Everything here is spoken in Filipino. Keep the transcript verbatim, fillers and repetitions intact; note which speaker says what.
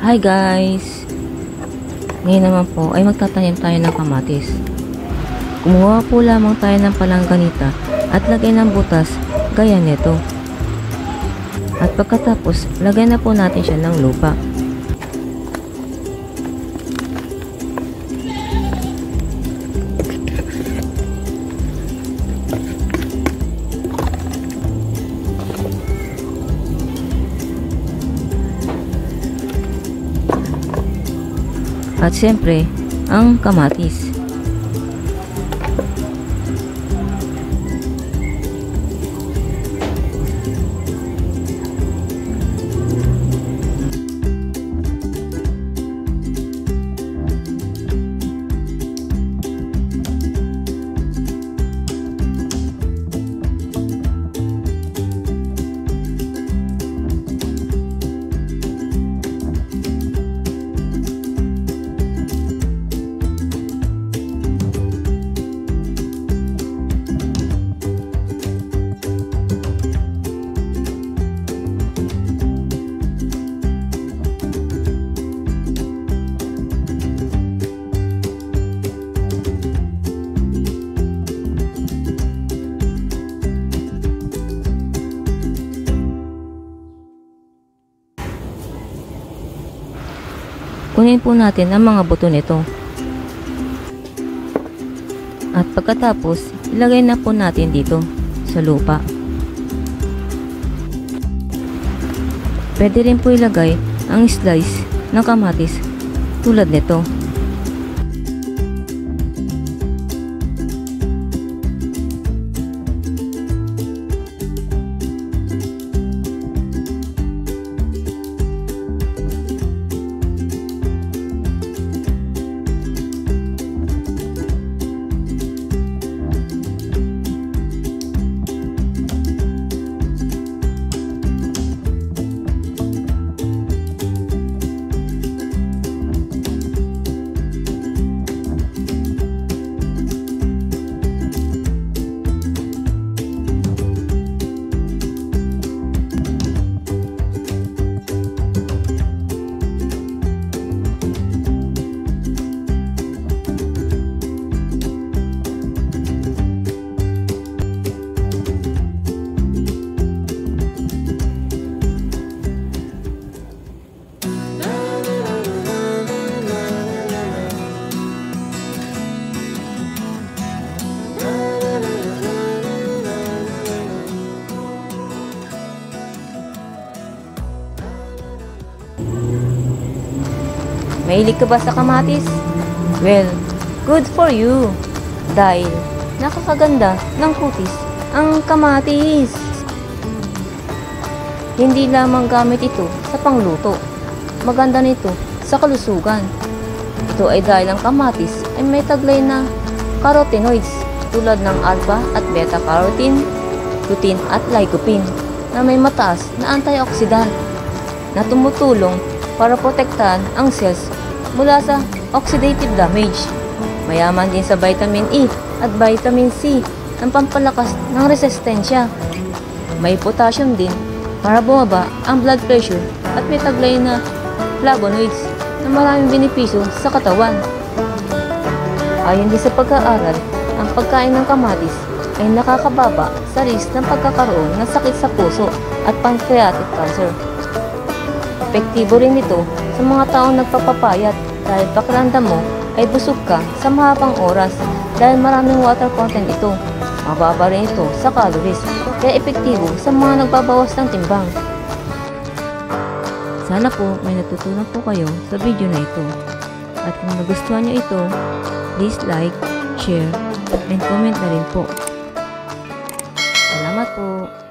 Speaker 1: Hi guys! Ngayon naman po ay magtatanim tayo ng kamatis. Kumuha po lamang tayo ng palangganita at lagay ng butas gaya nito. At pagkatapos, lagay na po natin siya ng lupa. At siyempre, ang kamatis. Kunin po natin ang mga buto nito. At pagkatapos, ilagay na po natin dito sa lupa. Pwede rin po ilagay ang slice ng kamatis tulad nito. Mahilig ka ba sa kamatis? Well, good for you! Dahil nakakaganda ng kutis ang kamatis. Hindi lamang gamit ito sa pangluto. Maganda nito sa kalusugan. Ito ay dahil ang kamatis ay may taglay na carotenoids tulad ng alpha at beta carotene, lutein at lycopene na may mataas na antioxidant na tumutulong para protektahan ang cells mula sa oxidative damage. Mayaman din sa vitamin E at vitamin C ang pampalakas ng resistensya. May potassium din para bumaba ang blood pressure at may taglay na flavonoids na maraming benepisyo sa katawan. Ayon din sa pag-aaral, ang pagkain ng kamatis ay nakakababa sa risk ng pagkakaroon ng sakit sa puso at pancreatic cancer. Epektibo rin ito sa mga taong nagpapapayat dahil pakiramdam mo ay busog ka sa mahabang oras dahil maraming water content ito. Mababa rin ito sa calories, kaya epektibo sa mga nagbabawas ng timbang. Sana po may natutunan po kayo sa video na ito. At kung nagustuhan nyo ito, please like, share, and comment na rin po. Salamat po!